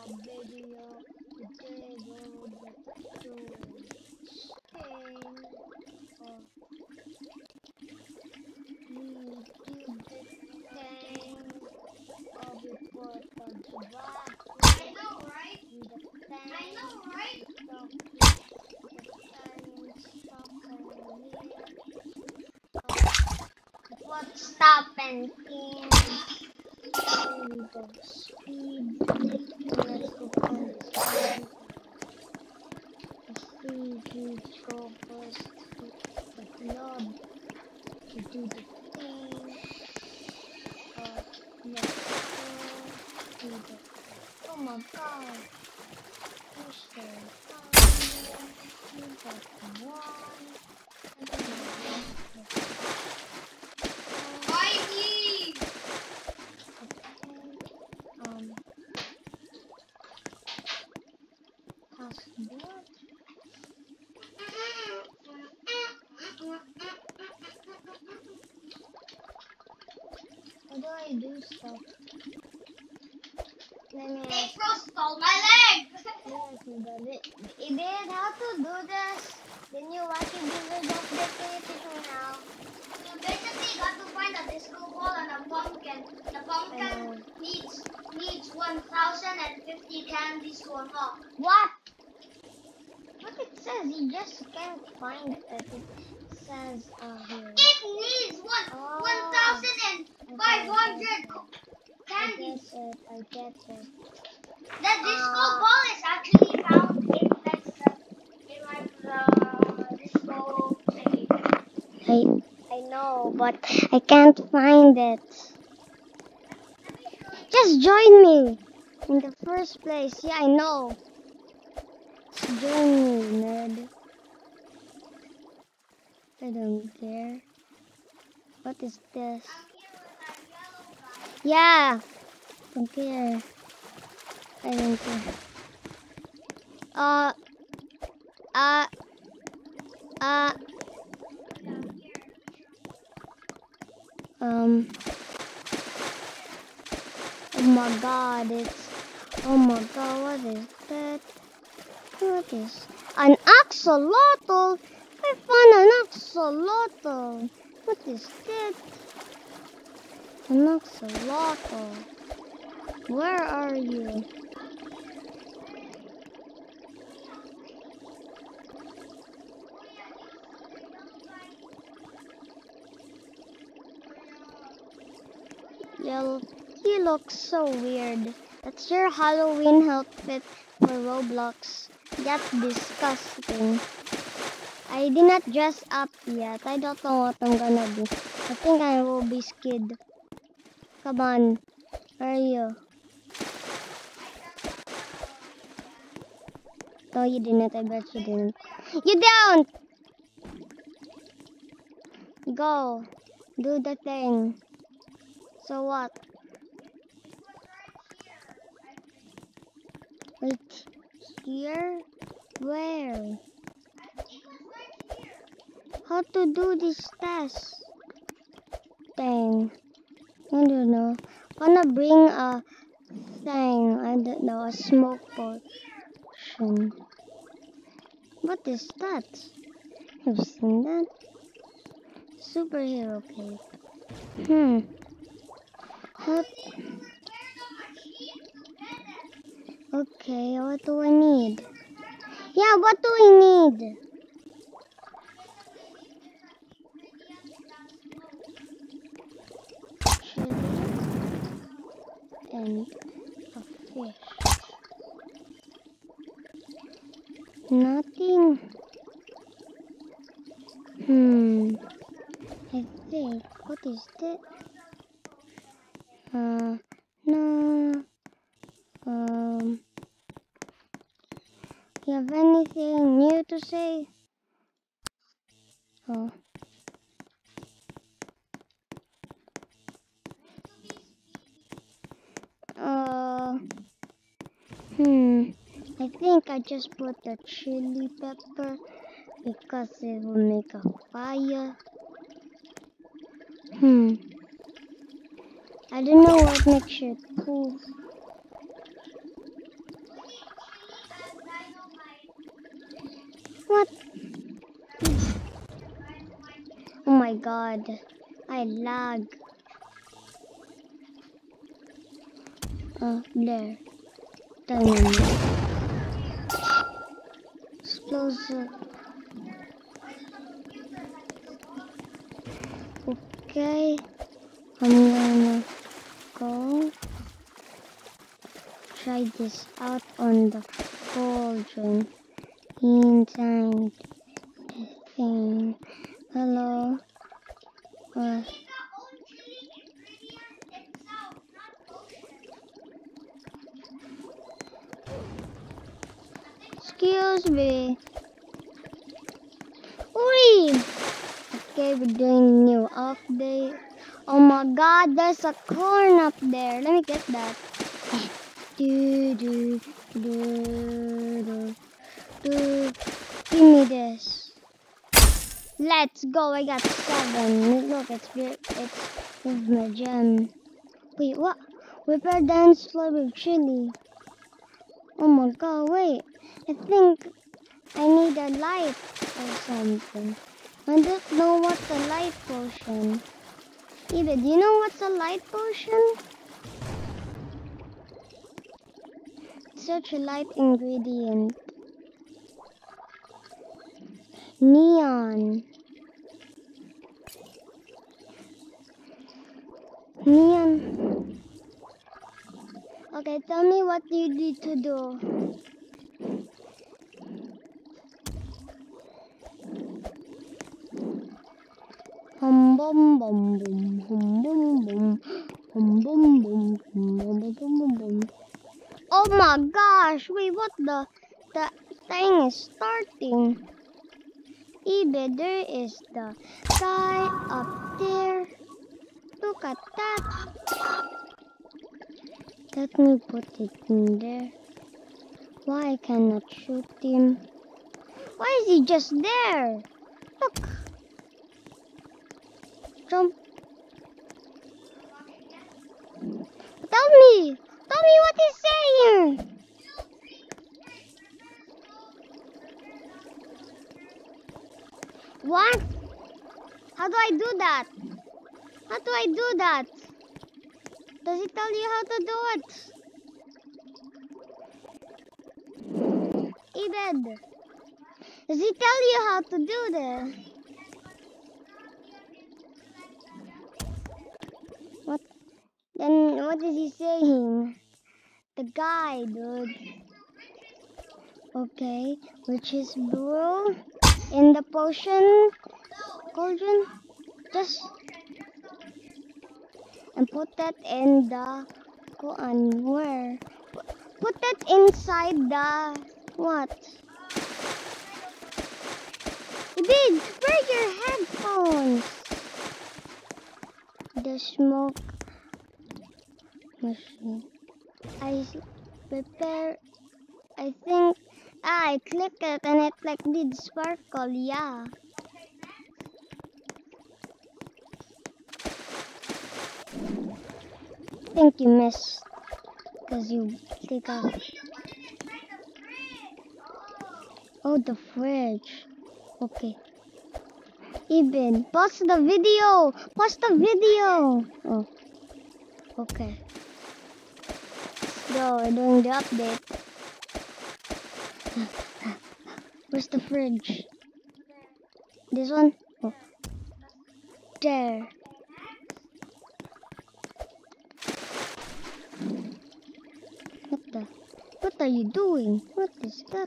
video. Today we'll be doing skin of YouTube thing of report on Java I know, right? with the I know, right? What's stop and pin with the speed. Let's go find the speed. The speed go first to the club to do the thing. Let's go to the. Oh my god! Who's there? You got one. I don't know. Mikey! Passport. How do I do stuff? Let me ask. April stole my leg! It did how to do this. Then you watch a video of the tutorial now. So basically you got to find a disco ball and a pumpkin. The pumpkin needs 1,050 candies to unlock. What? What it says? You just can't find it. It says here. It needs 1,500 candies. I get it. The disco ball is actually found in the disco thingy. I know, but I can't find it. Just join me in the first place. Yeah, I know. Just join me, nerd. I don't care. What is this? Yeah. Don't care. I don't care. Oh my god, oh my god, what is that? What is an axolotl? I found an axolotl. What is that? An axolotl. Where are you? You look so weird. That's your Halloween outfit for Roblox. That's disgusting. I did not dress up yet. I don't know what I'm gonna do. I think I will be scared. Come on. Where are you? No, you didn't. I bet you didn't. You don't! Go. Do the thing. So what? Wait. Here? Where? How to do this test? Thing. I don't know. Wanna bring a thing. I don't know. A smoke potion. What is that? Have you seen that? Superhero cape. What? Okay, what do I need? Yeah, what do we need? Chili and a fish. Nothing. I think. What is that? No. You have anything new to say? Oh. I think I just put the chili pepper because it will make a fire. I don't know what makes it cool. my god. I lag. Oh, there. Dynamite. Explosive. Okay. I'm gonna go try this out on the cauldron. Inside the thing. Hello. Uh, Excuse me. Oi! Okay, we're doing new update. Oh my god, there's a corn up there. Let me get that. Do, do, do, do, do. Give me this. Let's go. I got 7. Look, it's with my gem. Wait, what? Repair dance floor with chili. Oh my god, wait. I think I need a light or something. I don't know what's a light potion. Eva, do you know what's a light potion? Such a light ingredient. Neon. Neon. Okay, tell me what you need to do. Hum bum bum bum hum bum bum hum bum bum hum bum bum bum bum. Oh my gosh! Wait, what the thing is starting? Ebe, there is the guy up there. Look at that. Let me put it in there. Why I cannot shoot him? Why is he just there? Look. Jump. Tell me what he's saying. What? How do I do that? How do I do that? Does it tell you how to do it? Ebed, does it tell you how to do that? What? Then what is he saying? The guy, dude. Okay, which is brew in the potion cauldron. Just and put that in the where? Put that inside the what? Dude, where's your headphones? The smoke machine. I prepare. I think I clicked it and it like did sparkle. Yeah. I think you missed because you take off. Oh, the fridge. Okay. Even pause the video. Pause the video. Oh. Okay. Let's go. We're doing the update. Where's the fridge? This one? Oh. There. What are you doing? What is that?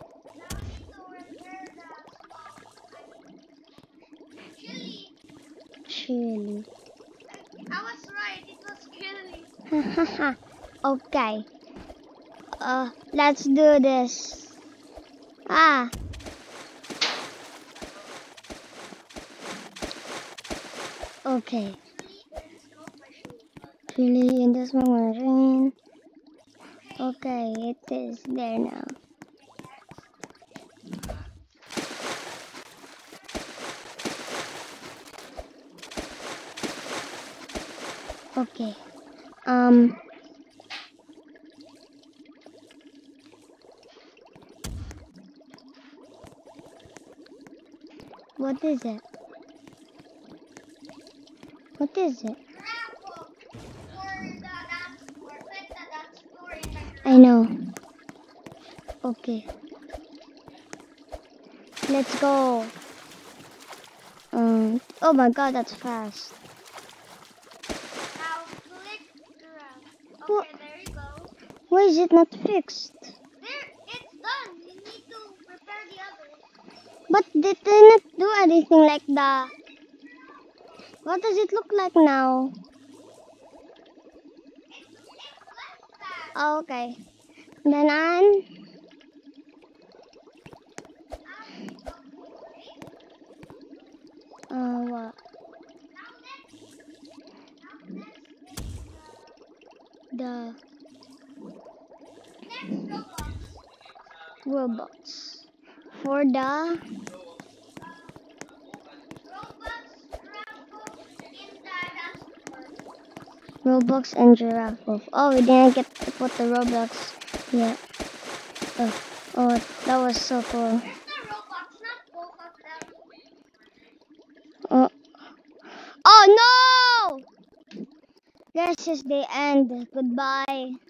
Chili. I was right, it was chili. Okay. Let's do this. Ah. Okay. Chili in the smoke machine. Okay, it is there now. Okay. What is it? What is it? Grapple for the dance floor. Click the dance floor in the I know. Okay. Let's go. Oh my god, that's fast. Now click grab. Wha- Okay, there you go. Why is it not fixed? There, it's done. You need to prepare the others. But it didn't do anything like that. What does it look like now? It's like that. Oh, okay. Then on. What? The robots. For the Roblox and Giraffe Wolf. Oh, we didn't get to put the Roblox yet. Oh, that was so cool. Oh, oh no! This is the end. Goodbye.